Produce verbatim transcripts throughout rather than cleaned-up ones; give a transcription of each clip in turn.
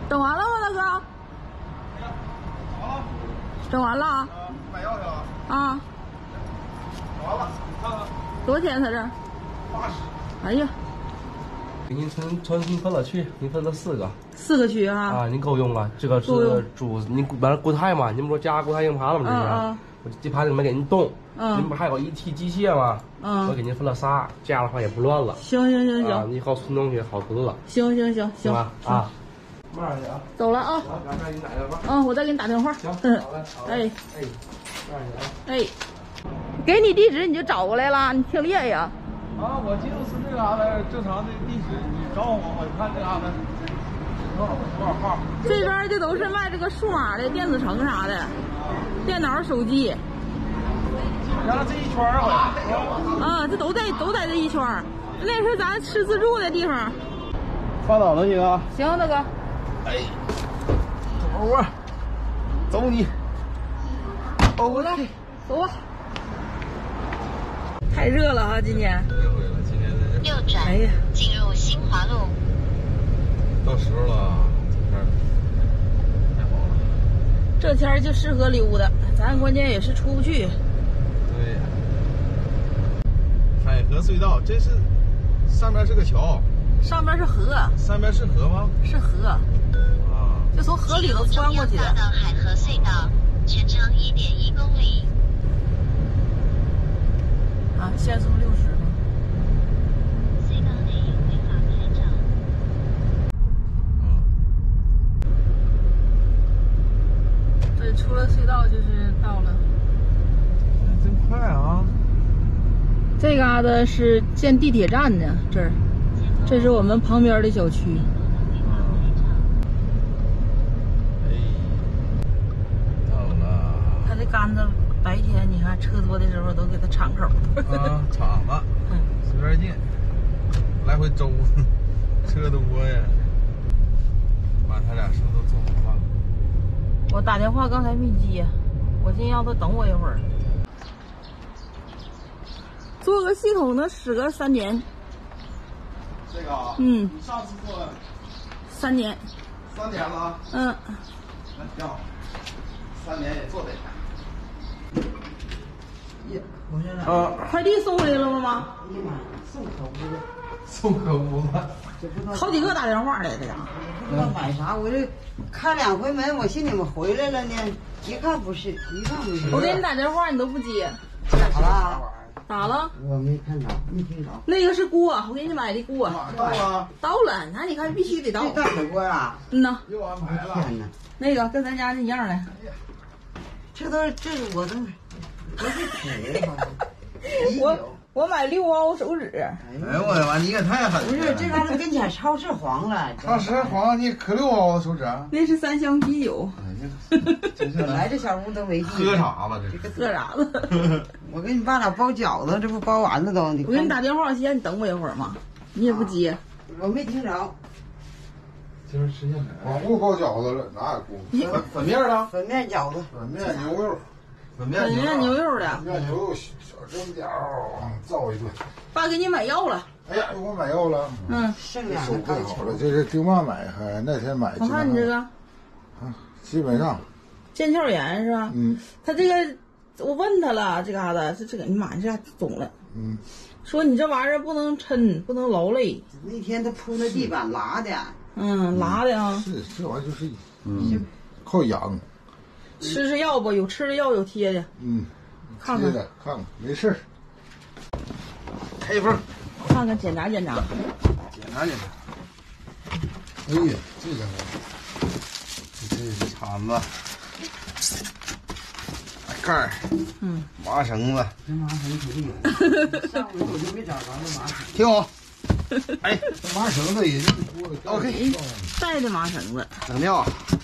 整完了吗，大哥？ 好了。 整完了？啊， 买药去了。 啊。 整完了，你看看。 多少钱？他这？ 八十。 哎呀。 给您重重新分了区，您分了四个。 四个区哈。 啊，您够用了。这个是主，您完了固态嘛？您不是加固态硬盘了吗？这是。 嗯嗯。 我这盘里面给您冻。 嗯。 您不还有一体机械吗？ 嗯。 我给您分了仨，这样的话也不乱了。 行行行行。 啊，你以后存东西好囤了。 行行行行。 吧啊。慢点去啊。 走了啊。 我赶快给你打电话。 嗯，我再给你打电话。 行。 嗯。 好嘞。好嘞。 哎。 哎。慢点去啊。 哎。给你地址你就找过来了，你挺厉害呀。 啊，我记得是那嘎达正常的地址，你找我，我看这嘎达多少多少号。 这边这都是卖这个数码的电子城啥的，电脑、手机。 然后这一圈啊， 啊，这都在都在这一圈。那是咱吃自助的地方。 放倒能行啊？ 行，大哥。 哎，走我，走你。 走了，走吧。太热了啊，今天。 右转， 哎呀， 进入新华路。 到时候了，太好了。 这天儿就适合溜达，咱关键也是出不去。 对呀。海河隧道，这是上边是个桥， 上边是河。 上边是河吗？ 是河。 啊。 就从河里头穿过去的。 到海河隧道，全长一点一公里。 啊，限速六十吗？ 隧道内违法拍照。 嗯。 对，出了隧道就是到了。 真快啊！ 这嘎达是建地铁站呢，这儿，这是我们旁边的小区。 哎，到了。 它这杆子白天你看车多的时候都给它敞口。 啊，敞了，随便进，来回周，车多呀。把他俩是不是都做好了？ 我打电话刚才没接，我寻思让他等我一会儿。做个系统能使个三年。 这个啊？ 嗯。 你上次做三年。 三年了？ 嗯。 那挺好，三年也做得开。 啊！快递送回来了吗？妈？ 哎呀妈，送可不了， 送可屋子， 好几个打电话来的呀。 不知道买啥，我这开两回门，我寻思你们回来了呢，一看不是，一看不是。 我给你打电话你都不接， 咋了？ 咋了？ 我没看着，没听着。 那个是锅，我给你买的锅。 到了。 到了，那你看必须得到。 这大火锅啊？ 嗯呐。 又安排了。 天哪！ 那个跟咱家那一样的。 这都是这我都。不是纸吧？ 我我买六包手纸。 哎呦我的妈！你也太狠了！ 不是，这嘎达跟前超市黄了。 超市黄，你可六包子手指啊？ 那是三箱啤酒。 真是本来这小屋都没地。 喝啥吧？这个喝啥子？ 我给你爸俩包饺子，这不包完了都。 我给你打电话，先你等我一会儿嘛，你也不接。 我没听着。 今儿吃现成。光顾包饺子了，哪有功夫？粉粉面呢？ 粉面饺子。 粉面牛肉。粉面粉面牛肉的。 粉面牛肉小蒸饺，造一顿。 爸给你买药了。 哎呀，给我买药了。 嗯。 剩两手更好了，这是丁妈买，还那天买。 我看你这个。 啊，基本上。 腱鞘炎是吧？ 嗯。 他这个，我问他了，这嘎达是这个，你妈这下肿了。 嗯。 说你这玩意儿不能抻，不能劳累。 那天他铺那地板拉的。 嗯，拉的啊。 是，这玩意儿就是，嗯，靠痒。 吃吃药不？有吃的药，有贴的。 嗯， 看看， 看看，没事儿。开封， 看看检查检查。 检查检查。哎呀，这个，这是铲子，盖儿， 嗯， 麻绳子。 这麻绳可厉害。上回我就没找着那麻绳。 挺好。哎，这麻绳子也就，OK， 带的麻绳子。 整掉。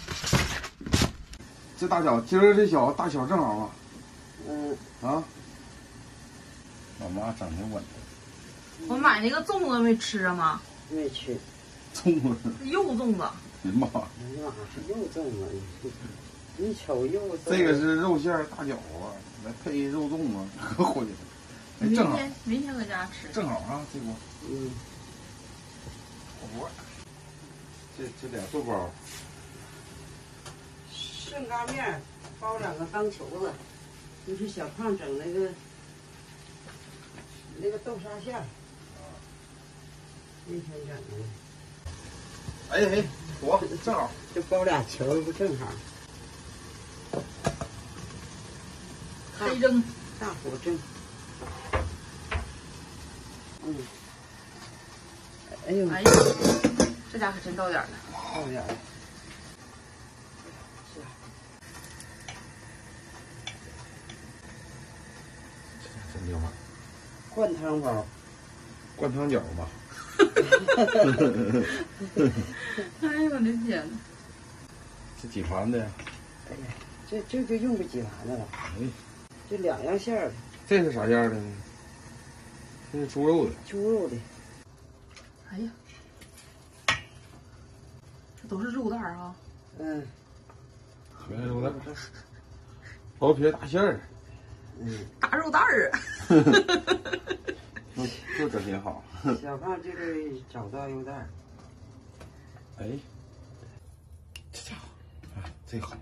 这大小，今儿这小大小正好啊。 嗯。 啊。老妈整的稳。 我买那个粽子没吃啊妈？ 没吃。 粽子。 肉粽子。 哎妈！ 哎呀妈，是肉粽子！你瞅肉。 这个是肉馅大饺子，来配肉粽子，可火了。哎，正好。 明天搁家吃。 正好啊，这锅。 嗯。 火锅。这这俩豆包， 剩嘎面，包两个当球子。就是小胖整那个那个豆沙馅儿，那天整的。 哎哎，我正好， 就包俩球不正好？ 黑蒸， 大火蒸。嗯。哎呦， 哎呀，这家可真到点了， 到点了。 真挺好。 灌汤包， 灌汤饺吧。 哎呦我的天呐！ 这几盘的？ 哎呀，这这就用不几盘的了。 哎， 这两样馅儿的。 这是啥样的呢？这是猪肉的。 猪肉的。 哎呀，这都是肉蛋儿啊！ 嗯。 全是肉蛋，薄皮大馅儿。 嗯。 大肉蛋儿啊！ 这这真挺好。 小胖这个找到肉蛋儿。 哎，这家伙，哎，这好。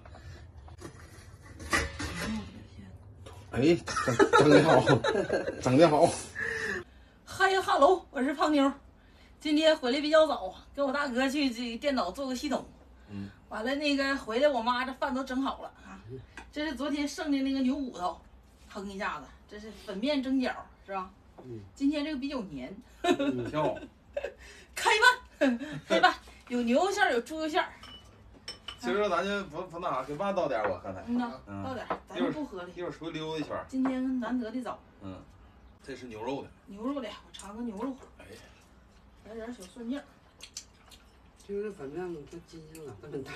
哎，整整的好，整的好。 嗨哈喽，我是胖妞，今天回来比较早，跟我大哥去这电脑做个系统。 嗯。 完了那个回来，我妈这饭都整好了啊。这是昨天剩的那个牛骨头，腾一下子，这是粉面蒸饺，是吧？ 嗯。 今天这个比较黏。 嗯，挺好。 开饭，开饭，有牛肉馅儿，有猪肉馅儿。 今儿咱就不不那啥，给饭倒点我看看。 嗯呐，倒点，咱们不喝了。 一会儿出去溜达一圈。 今天难得的早。 嗯，这是牛肉的。 牛肉的，我尝尝牛肉。 哎， 来点小蒜酱。 就是粉面这筋性咋这么大？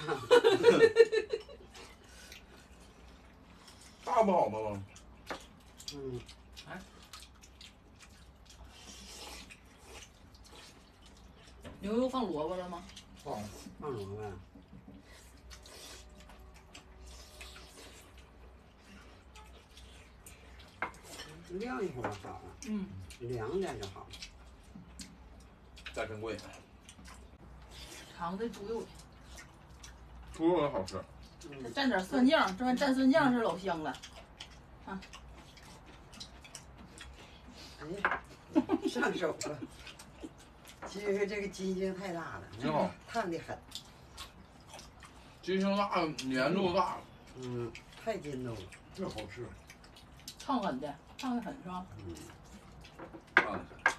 大不好吗？ 嗯。 哎。牛肉放萝卜了吗？ 放放萝卜。晾一会儿好了。 嗯。 凉点就好了。 价真贵。 尝这猪肉的。 猪肉也好吃。 再蘸点蒜酱，这玩意蘸蒜酱是老香了。啊。 哎呀，上手了。其实这个筋性太大了， 挺好， 烫的很。 筋性大，粘度大。 嗯，太筋道了， 这好吃。 烫很的，烫的很是吧？ 嗯。 烫的很。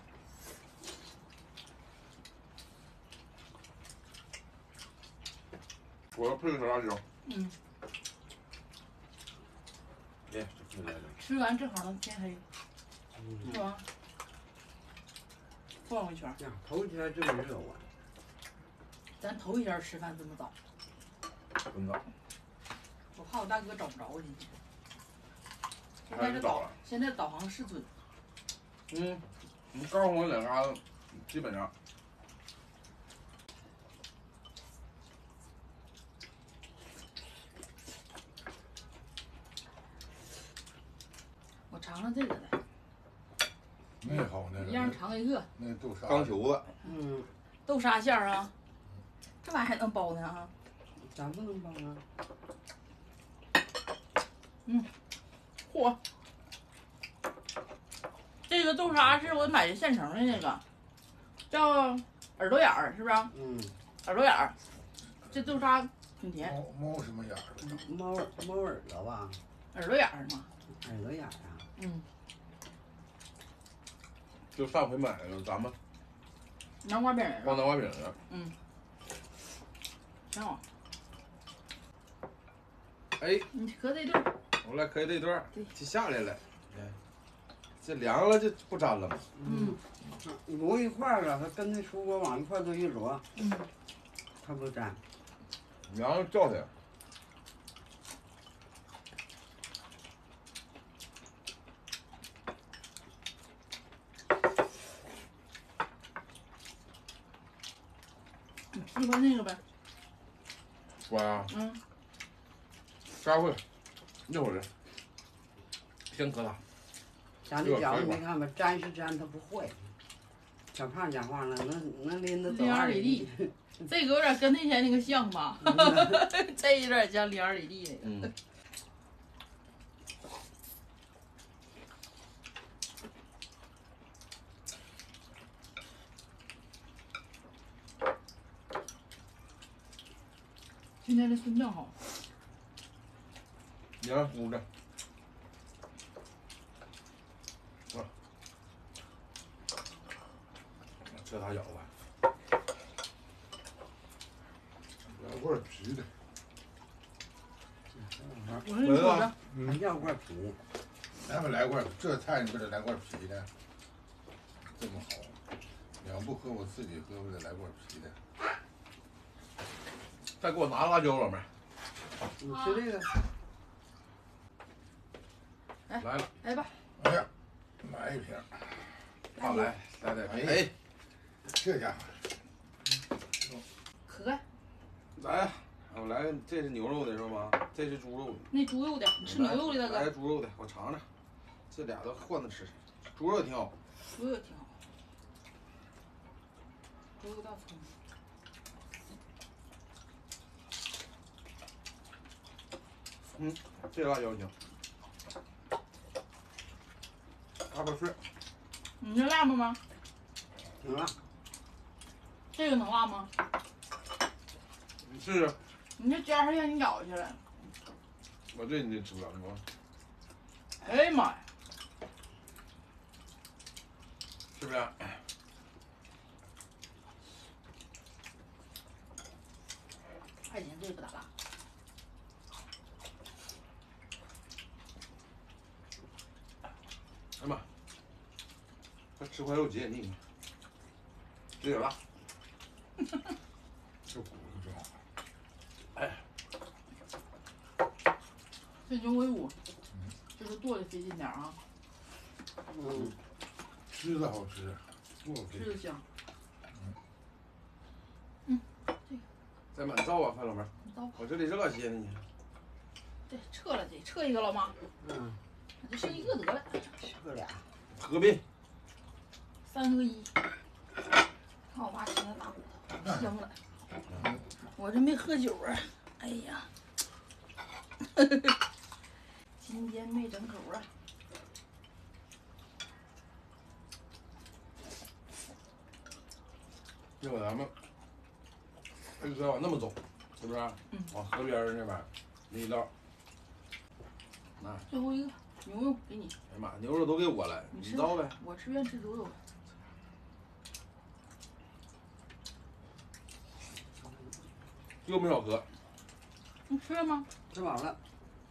我要配个小辣椒。 嗯。 耶，这来了。 吃完正好能天黑， 嗯、 是吧？晃一圈。 呀，头一天这么热我。 咱头一天吃饭这么早。 真早。 我怕我大哥找不着今天。现在这导，现在导航是准。 嗯，你告诉我哪嘎达，基本上。 我尝尝这个来。 那好，那个。 一样尝一个。 那豆沙。钢球子。 嗯。 豆沙馅儿啊，这玩意儿还能包呢啊？ 咋不能包啊？ 嗯，嚯！这个豆沙是我买的现成的那个，叫耳朵眼儿，是不是？ 嗯。 耳朵眼儿，这豆沙挺甜。 猫猫什么眼儿？ 猫耳猫耳朵吧？ 耳朵眼儿嘛。 耳朵眼儿啊。 嗯。 就上回买的咱们。 南瓜饼儿。 包南瓜饼的。 嗯。挺好。 哎。 你磕这段。 我来磕这段。 对。 就下来了。哎。这凉了就不粘了嘛。 嗯。摞一块儿了，它跟那出锅往一块儿都一摞。 嗯。 它不粘。 凉了叫它。 你喜欢那个呗？ 我呀。 嗯。 下回，一会儿先搁它。 咱这饺子没看吧，粘是粘，它不坏。小胖讲话了，能能拎得走二里地。 这个有点跟那天那个像吧？这有点像里二里地那个。 嗯。 今天这孙酱好。 你让姑着。哇！这大饺子。 来块皮的。 我说你瞅着， 嗯，要块皮。 咱们来块，这菜你不得来块皮的？这么好，你要不喝我自己喝，不得来块皮的？ 再给我拿辣椒，老妹儿。 你吃这个。 来来了， 来吧。 哎呀，来一瓶。 好来，来来， 哎哎， 这家伙， 可爱。 来，我来，这是牛肉的是吗？这是猪肉的。 那猪肉的，你吃牛肉的大来哥？ 猪肉的，我尝尝。这俩都换着吃，猪肉也挺好。 猪肉挺好。猪肉大葱。 嗯，这辣椒行。大巴脆。 你这辣吗吗？ 挺辣。 这个能辣吗？ 你试试。 你这尖儿让你咬下来。 我这你吃不了，你说。 哎呀妈呀！ 是不是？ 还行，这不咋辣。 哎呀妈！这吃块肉解解腻。这有辣。 这骨头真好。 哎。 这牛尾骨，就是剁的费劲点啊。 嗯。 吃的好吃， 吃的香。 再满造啊，范老妹儿。我这里热些呢，你。 对，撤了这，撤一个老妈。 嗯。 就剩一个得了。 撤俩。 合并。 三合一。看我妈吃那大骨头，香了。我这没喝酒啊，哎呀。今天没整口啊。 一会儿咱们，这个往那么走，是不是？ 嗯。 往河边那边，那一道。那。 最后一个牛肉给你。 哎呀妈，牛肉都给我了， 你吃刀呗。 我吃愿吃猪肉。 又没少喝。 你吃了吗？ 吃饱了。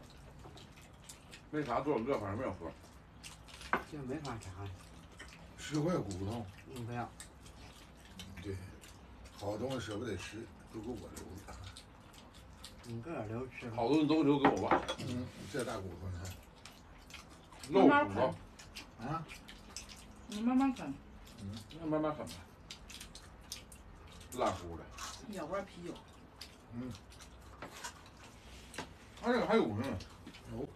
没啥多少个，反正没少喝。 这没法查。 吃块骨头。 嗯，不要。 对，好东西舍不得吃，都给我留着。 你个留吃。 好东西都留给我吧。 嗯，这大骨头呢？ 肉骨头。 啊？ 你慢慢啃。 嗯，那慢慢啃呗。辣乎的。 舀罐啤酒。 嗯。 他这个还有呢。 有。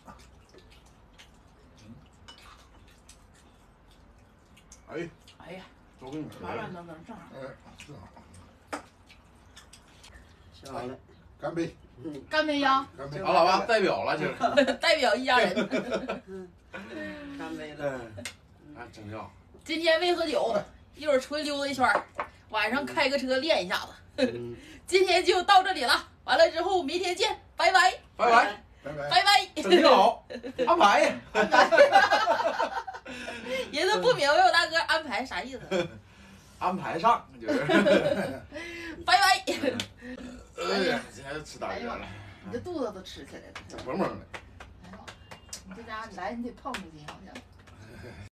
哎。 哎呀。 都给你吃满满当当正好。 哎，正好。 吃完了。 干杯！ 嗯， 干杯呀！ 干杯！ 俺老爸代表了，今儿。 代表一家人。 干杯了。 哎，真要。 今天没喝酒，一会儿出去溜达一圈，晚上开个车练一下子。 嗯、 今天就到这里了，完了之后明天见，拜拜， 拜拜， 拜拜， 拜拜。 整挺好，安排呀， 安排。人都不明白我大哥安排啥意思。 安排上就是。 拜拜。 哎呀，今天吃大鱼了， 你这肚子都吃起来了， 蹦蹦的。 哎呦，你这家伙你来你得碰碰去，好像。